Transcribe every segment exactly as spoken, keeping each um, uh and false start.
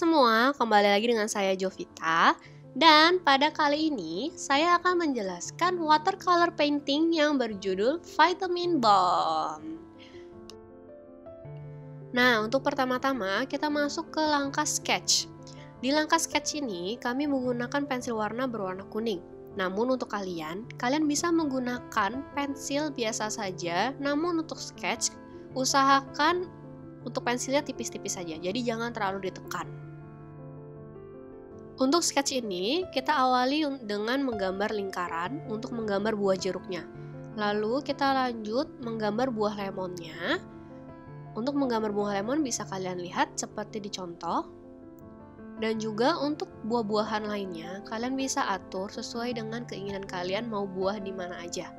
semua, kembali lagi dengan saya Jovita. Dan pada kali ini saya akan menjelaskan watercolor painting yang berjudul Vitamin Bomb. Nah, untuk pertama-tama kita masuk ke langkah sketch. Di langkah sketch ini kami menggunakan pensil warna berwarna kuning. Namun untuk kalian, kalian bisa menggunakan pensil biasa saja. Namun untuk sketch, usahakan untuk pensilnya tipis-tipis saja, jadi jangan terlalu ditekan. Untuk sketch ini, kita awali dengan menggambar lingkaran untuk menggambar buah jeruknya. Lalu kita lanjut menggambar buah lemonnya. Untuk menggambar buah lemon bisa kalian lihat seperti di contoh. Dan juga untuk buah-buahan lainnya, kalian bisa atur sesuai dengan keinginan kalian mau buah di mana aja.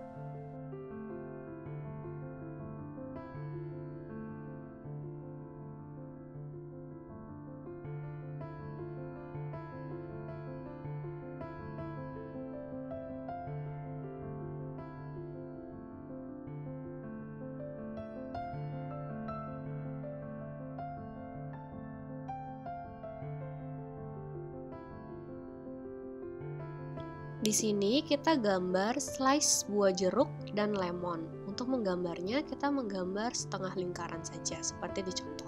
Di sini kita gambar slice buah jeruk dan lemon. Untuk menggambarnya kita menggambar setengah lingkaran saja seperti di contoh.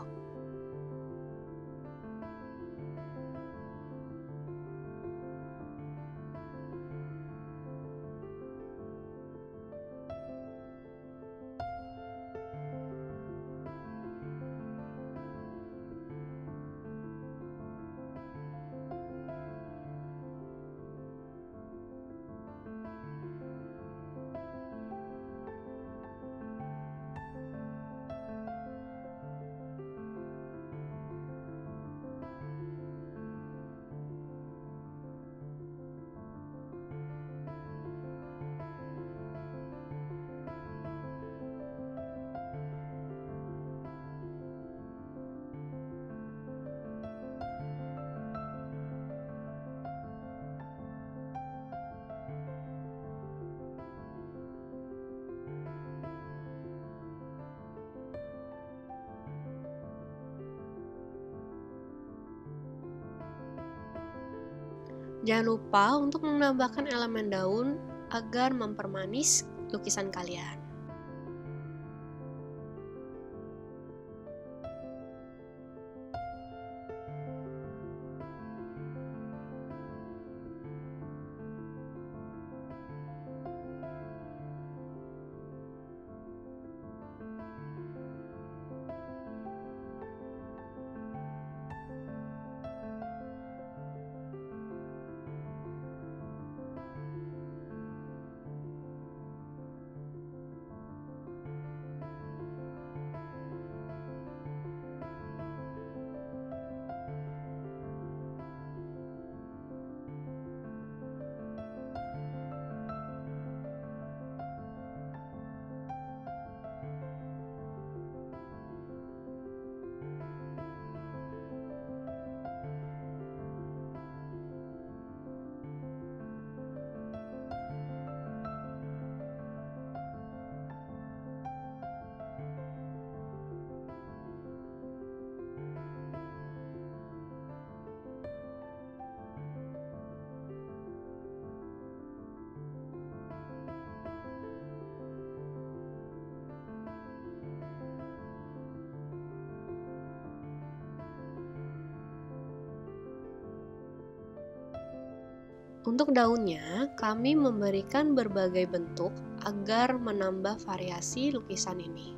Jangan lupa untuk menambahkan elemen daun agar mempermanis lukisan kalian. Untuk daunnya, kami memberikan berbagai bentuk agar menambah variasi lukisan ini.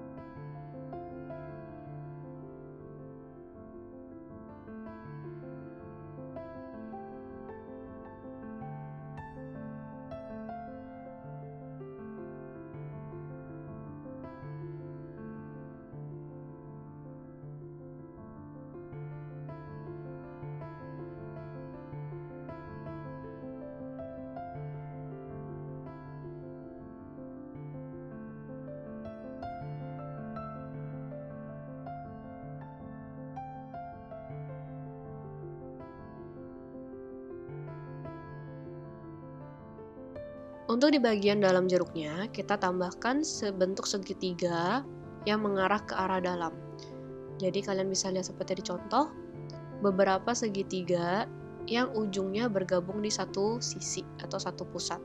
Untuk di bagian dalam jeruknya, kita tambahkan sebentuk segitiga yang mengarah ke arah dalam. Jadi kalian bisa lihat seperti di contoh. beberapa segitiga yang ujungnya bergabung di satu sisi atau satu pusat.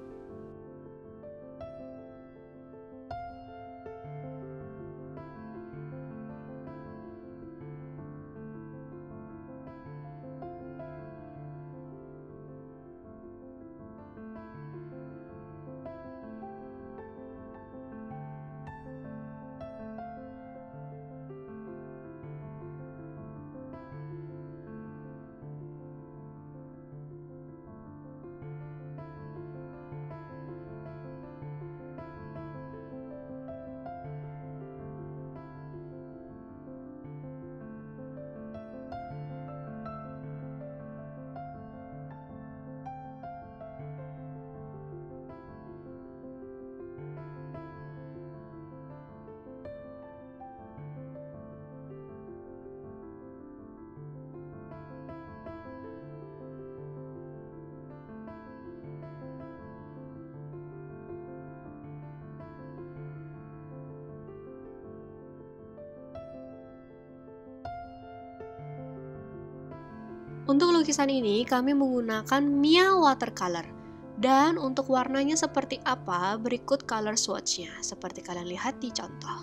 Untuk lukisan ini kami menggunakan Mia Watercolor. Dan untuk warnanya seperti apa, berikut color swatch-nya seperti kalian lihat di contoh.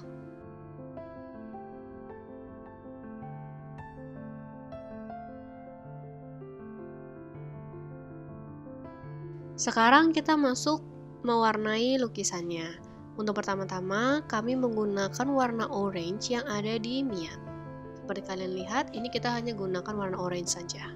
Sekarang kita masuk mewarnai lukisannya. Untuk pertama-tama kami menggunakan warna orange yang ada di Mia. Seperti kalian lihat, ini kita hanya gunakan warna orange saja.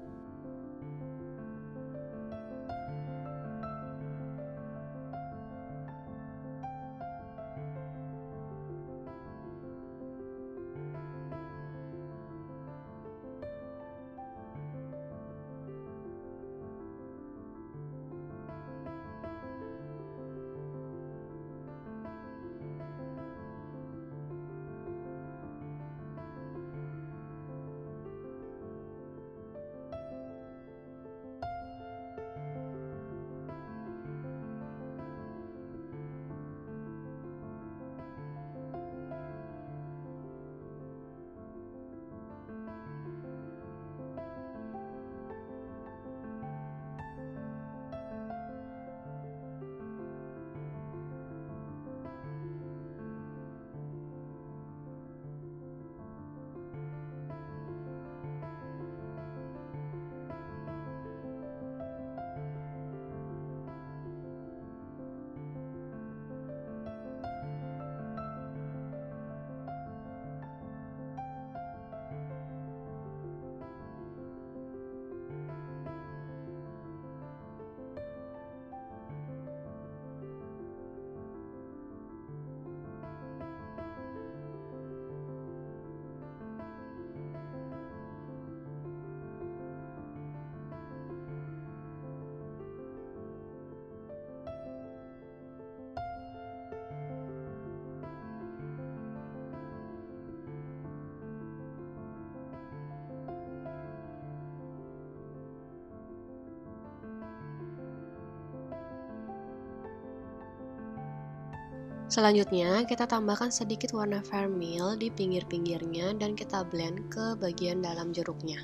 Selanjutnya, kita tambahkan sedikit warna vermil di pinggir-pinggirnya dan kita blend ke bagian dalam jeruknya.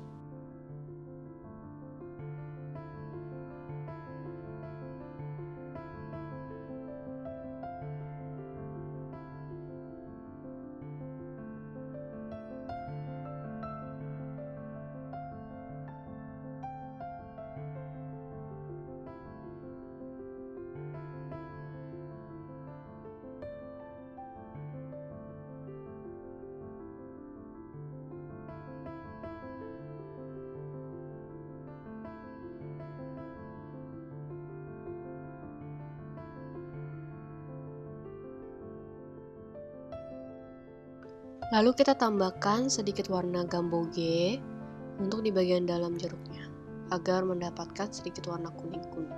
Lalu kita tambahkan sedikit warna gamboge untuk di bagian dalam jeruknya, agar mendapatkan sedikit warna kuning-kuning.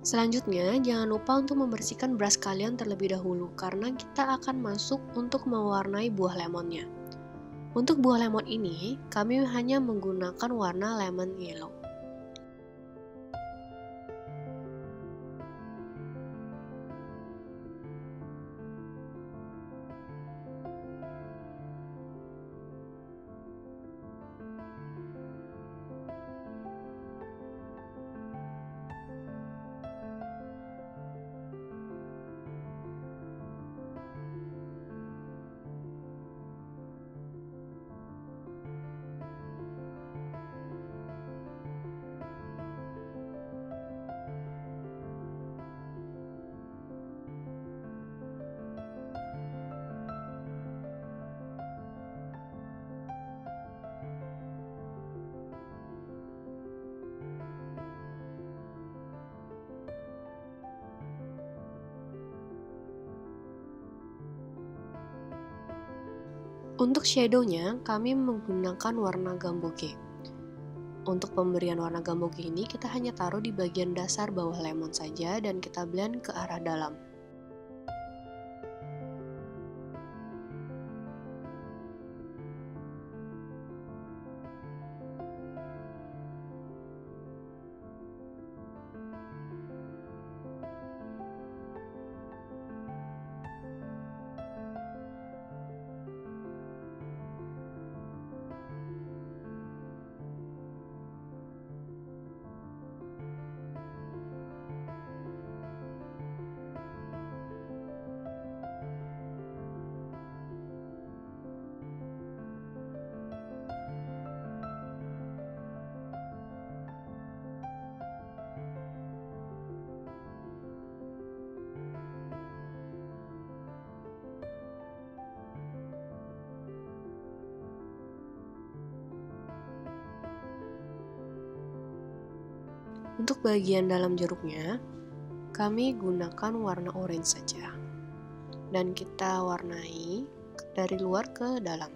Selanjutnya, jangan lupa untuk membersihkan brush kalian terlebih dahulu karena kita akan masuk untuk mewarnai buah lemonnya. Untuk buah lemon ini, kami hanya menggunakan warna lemon yellow. Untuk shadownya, kami menggunakan warna gamboge. Untuk pemberian warna gamboge ini, kita hanya taruh di bagian dasar bawah lemon saja dan kita blend ke arah dalam. Untuk bagian dalam jeruknya, kami gunakan warna orange saja. Dan kita warnai dari luar ke dalam.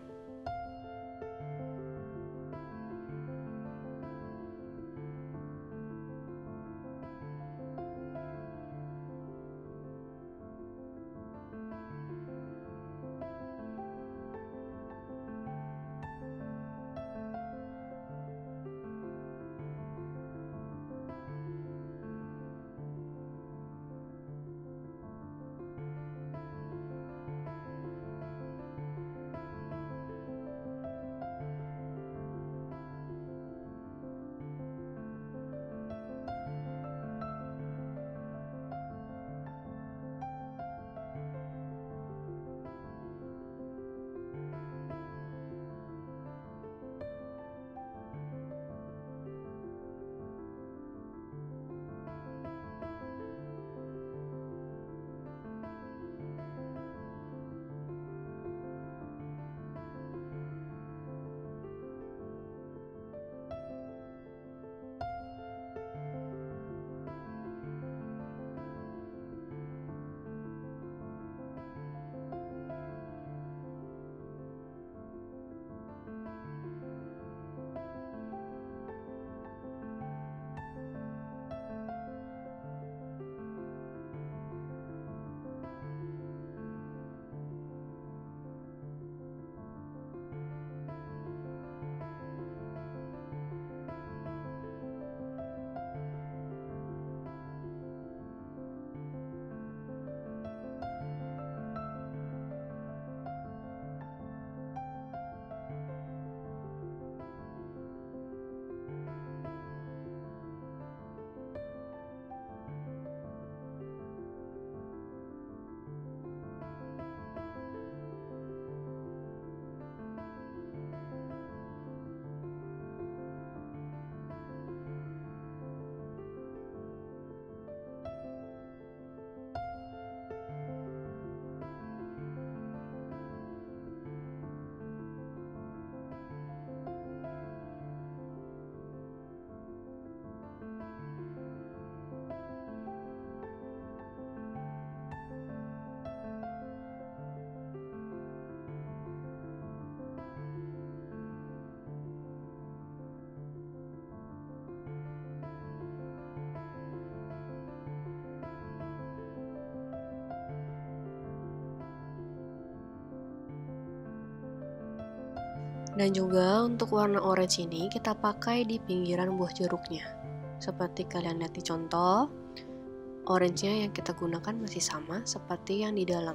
Dan juga untuk warna orange ini kita pakai di pinggiran buah jeruknya. Seperti kalian lihat di contoh, orange-nya yang kita gunakan masih sama seperti yang di dalam.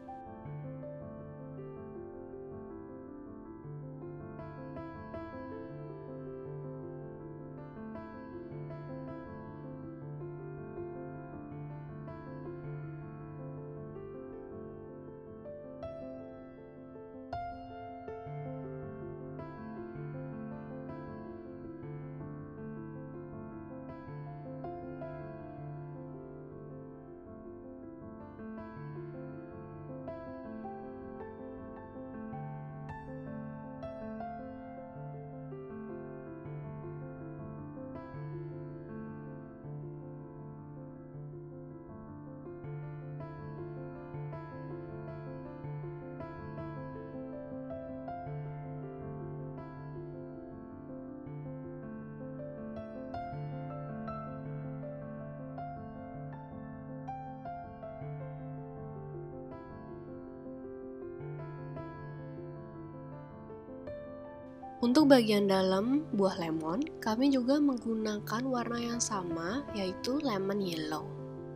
Untuk bagian dalam buah lemon, kami juga menggunakan warna yang sama, yaitu lemon yellow.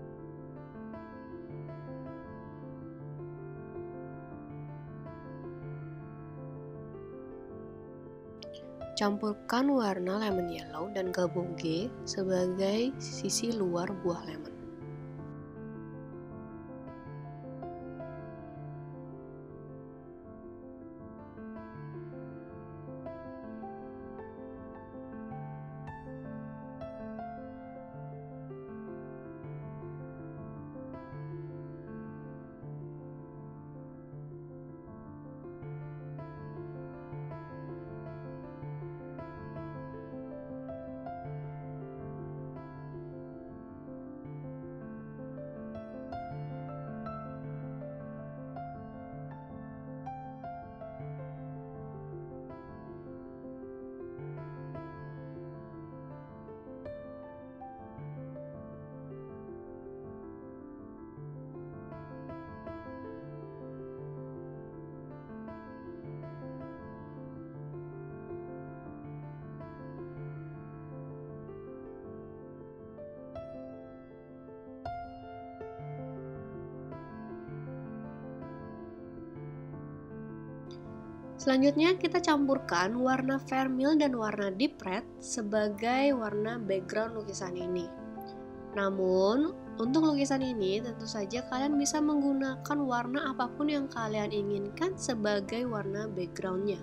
Campurkan warna lemon yellow dan gabungge sebagai sisi luar buah lemon. Selanjutnya kita campurkan warna vermil dan warna deep red sebagai warna background lukisan ini. Namun, untuk lukisan ini tentu saja kalian bisa menggunakan warna apapun yang kalian inginkan sebagai warna backgroundnya.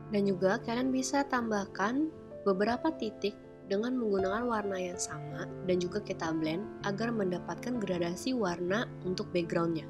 Dan juga kalian bisa tambahkan beberapa titik dengan menggunakan warna yang sama dan juga kita blend agar mendapatkan gradasi warna untuk backgroundnya.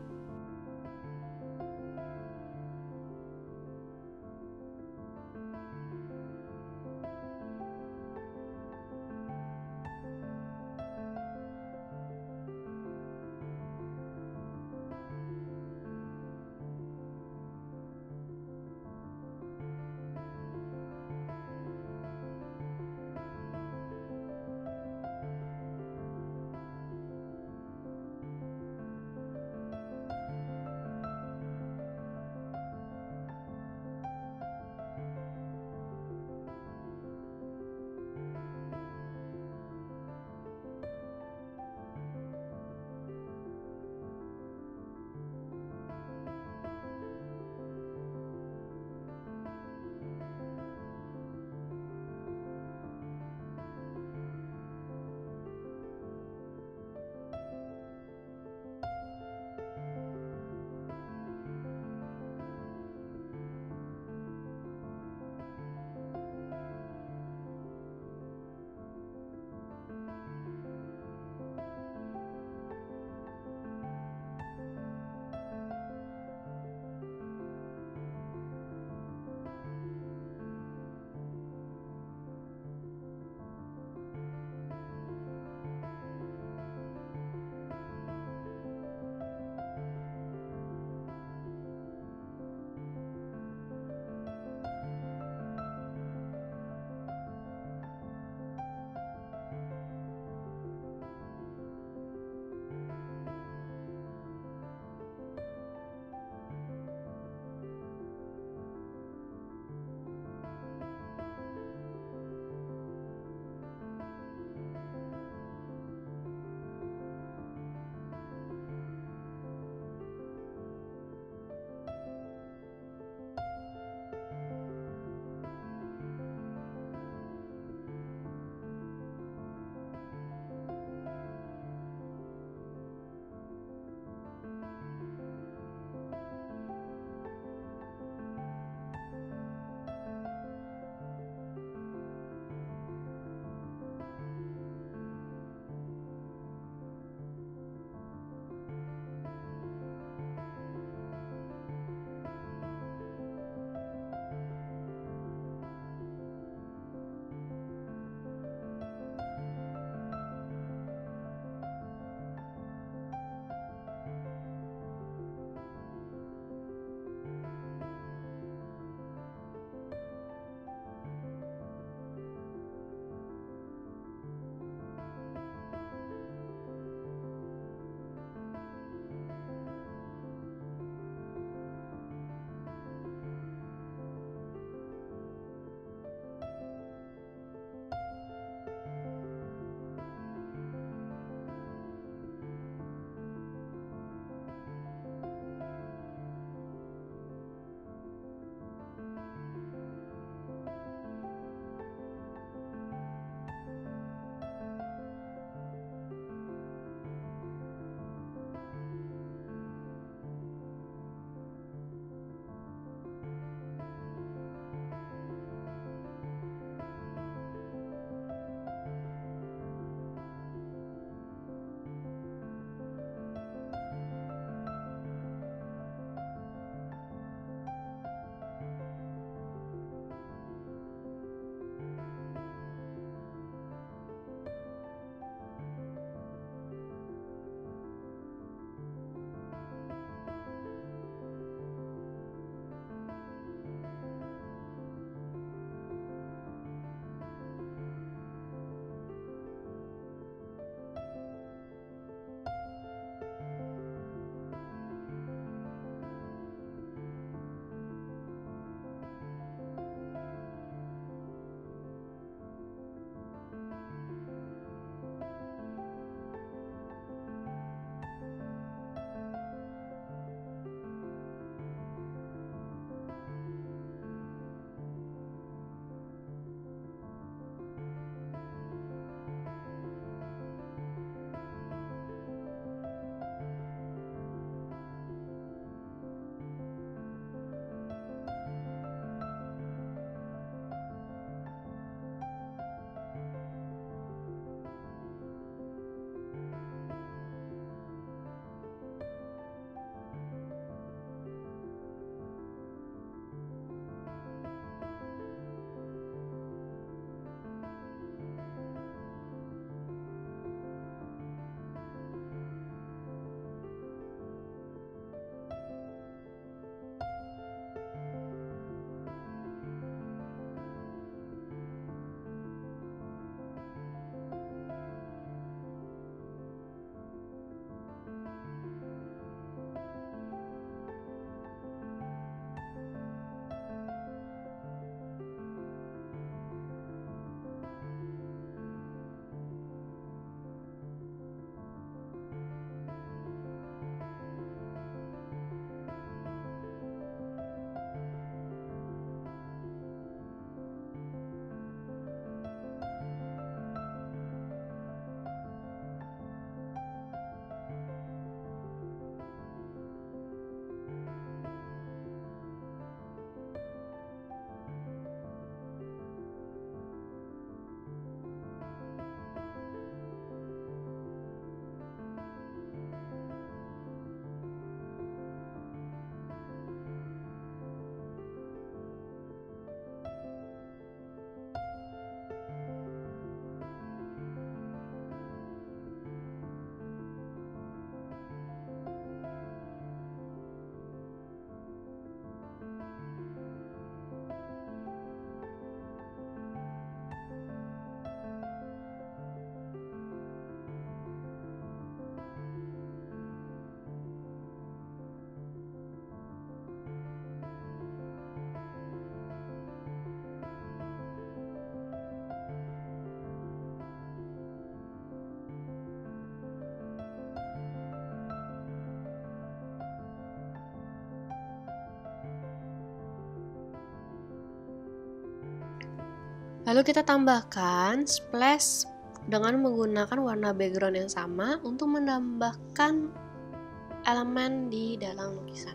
Lalu kita tambahkan splash dengan menggunakan warna background yang sama untuk menambahkan elemen di dalam lukisan.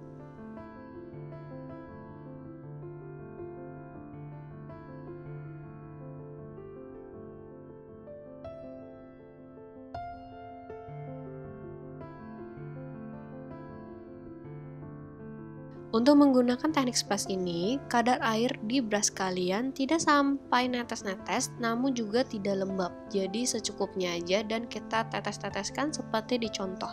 Untuk menggunakan teknik splash ini, kadar air di brush kalian tidak sampai netes-netes, namun juga tidak lembab. Jadi secukupnya aja dan kita tetes-teteskan seperti di contoh.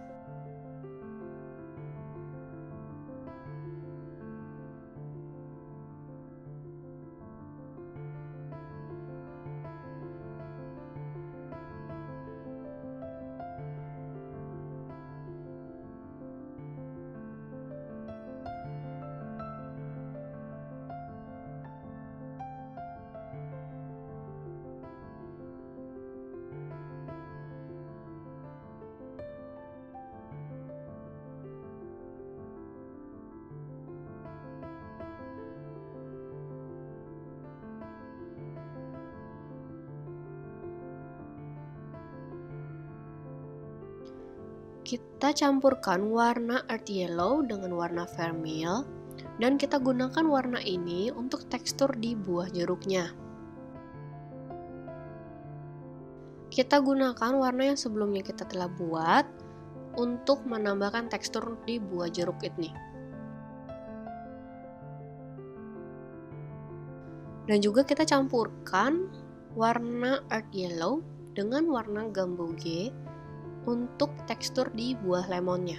Kita campurkan warna earth yellow dengan warna vermil dan kita gunakan warna ini untuk tekstur di buah jeruknya. Kita gunakan warna yang sebelumnya kita telah buat untuk menambahkan tekstur di buah jeruk ini. Dan juga kita campurkan warna earth yellow dengan warna gamboge untuk tekstur di buah lemonnya.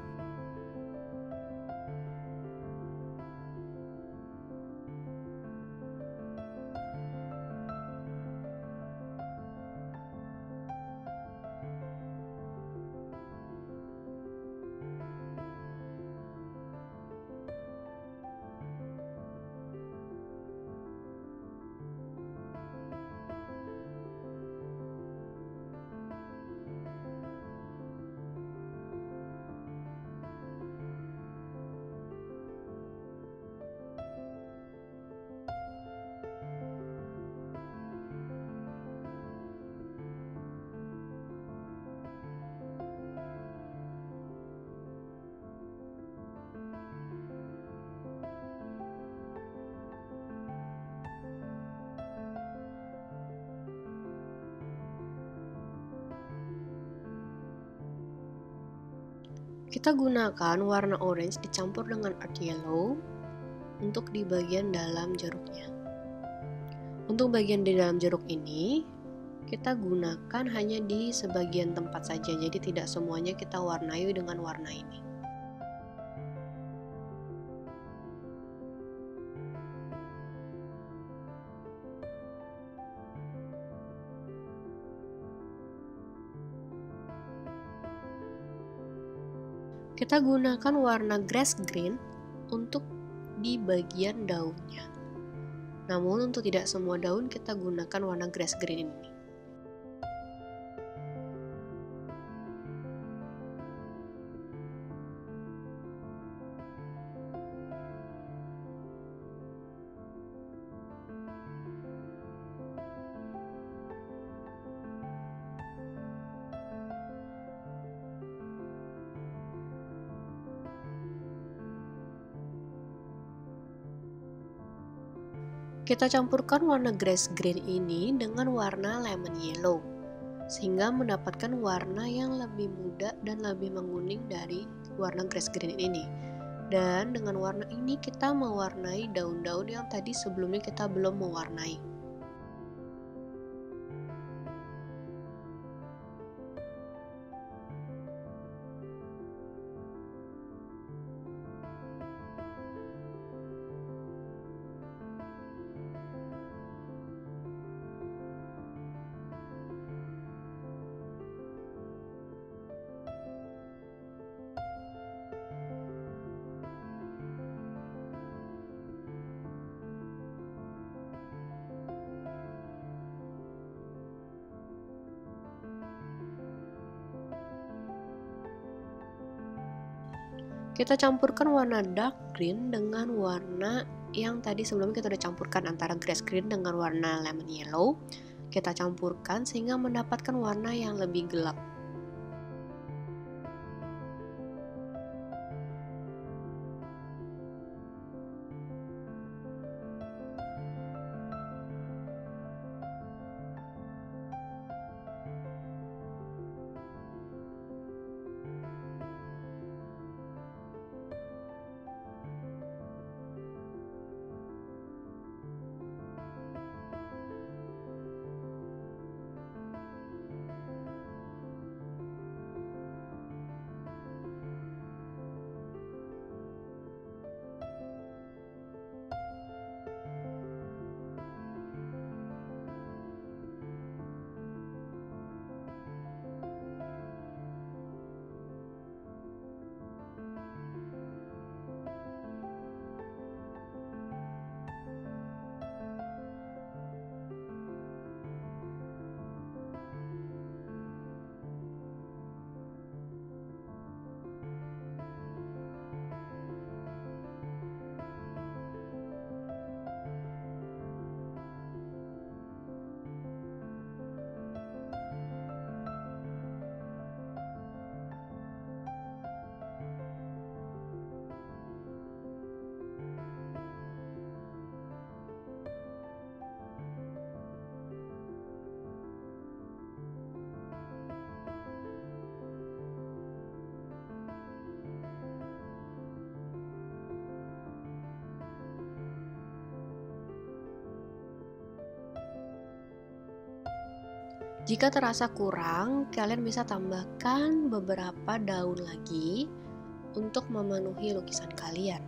Kita gunakan warna orange dicampur dengan earth yellow untuk di bagian dalam jeruknya. Untuk bagian di dalam jeruk ini, kita gunakan hanya di sebagian tempat saja, jadi tidak semuanya kita warnai dengan warna ini. Kita gunakan warna grass green untuk di bagian daunnya. Namun untuk tidak semua daun kita gunakan warna grass green ini. Kita campurkan warna grass green ini dengan warna lemon yellow, sehingga mendapatkan warna yang lebih muda dan lebih menguning dari warna grass green ini. Dan dengan warna ini kita mewarnai daun-daun yang tadi sebelumnya kita belum mewarnai. Kita campurkan warna dark green dengan warna yang tadi sebelumnya kita udah campurkan antara grass green dengan warna lemon yellow. Kita campurkan sehingga mendapatkan warna yang lebih gelap. Jika terasa kurang, kalian bisa tambahkan beberapa daun lagi untuk memenuhi lukisan kalian.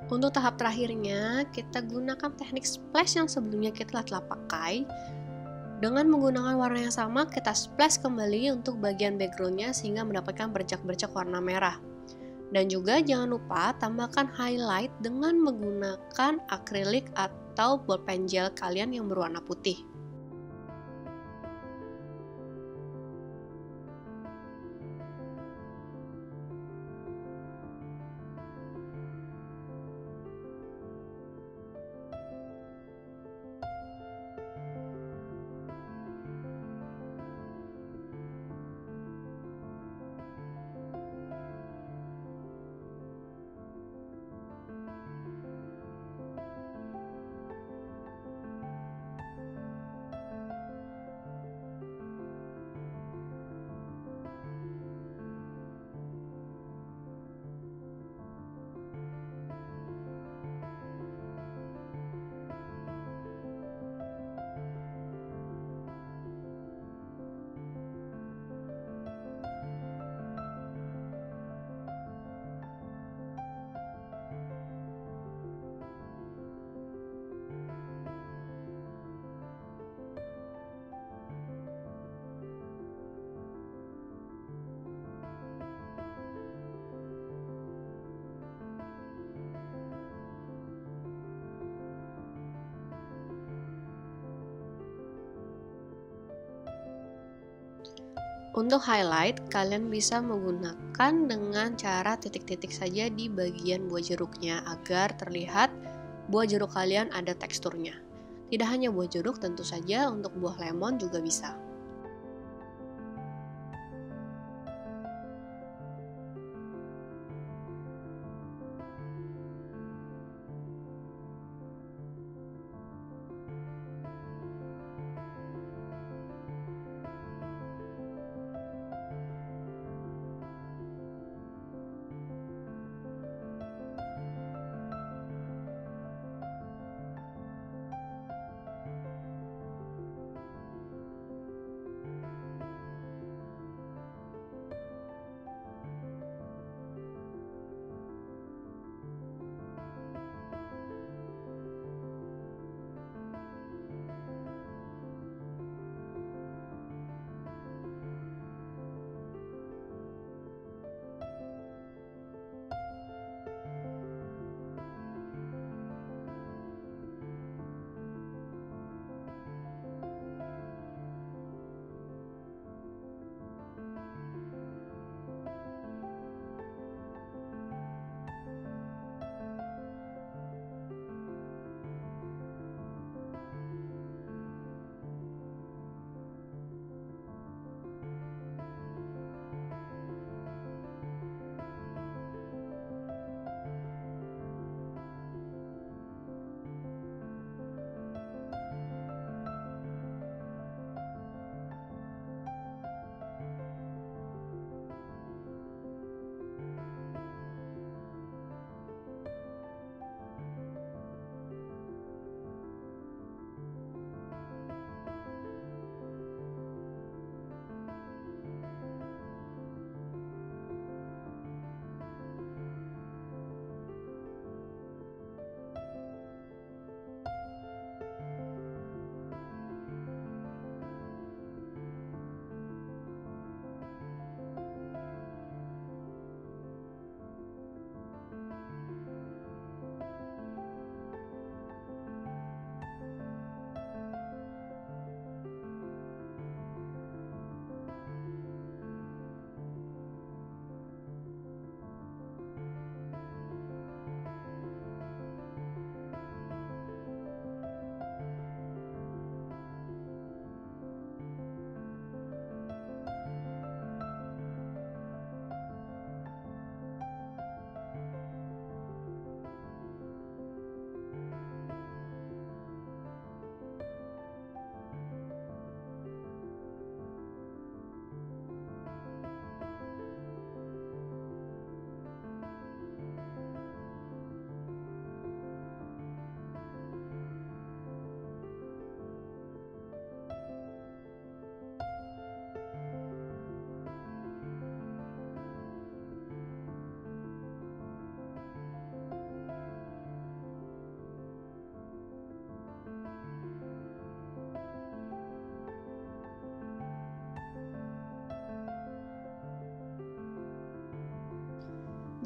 Untuk tahap terakhirnya, kita gunakan teknik splash yang sebelumnya kita telah pakai. Dengan menggunakan warna yang sama, kita splash kembali untuk bagian backgroundnya sehingga mendapatkan bercak-bercak warna merah. Dan juga jangan lupa tambahkan highlight dengan menggunakan akrilik atau bolpen gel kalian yang berwarna putih. Untuk highlight, kalian bisa menggunakan dengan cara titik-titik saja di bagian buah jeruknya agar terlihat buah jeruk kalian ada teksturnya. Tidak hanya buah jeruk, tentu saja untuk buah lemon juga bisa.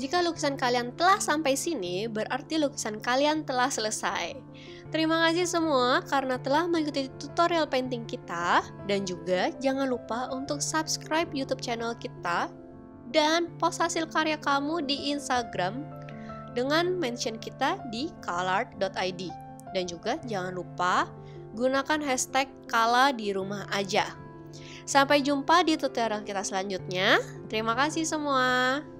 Jika lukisan kalian telah sampai sini, berarti lukisan kalian telah selesai. Terima kasih semua karena telah mengikuti tutorial painting kita. Dan juga jangan lupa untuk subscribe YouTube channel kita dan post hasil karya kamu di Instagram dengan mention kita di kalart dot i d. Dan juga jangan lupa gunakan hashtag kala di rumah aja. Sampai jumpa di tutorial kita selanjutnya. Terima kasih semua.